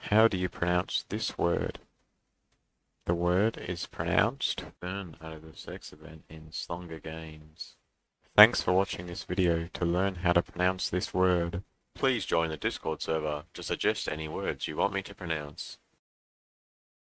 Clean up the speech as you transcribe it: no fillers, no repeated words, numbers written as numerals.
How do you pronounce this word? The word is pronounced surn out of the sex event in Slunger games. Thanks for watching this video to learn how to pronounce this word. Please join the Discord server to suggest any words you want me to pronounce.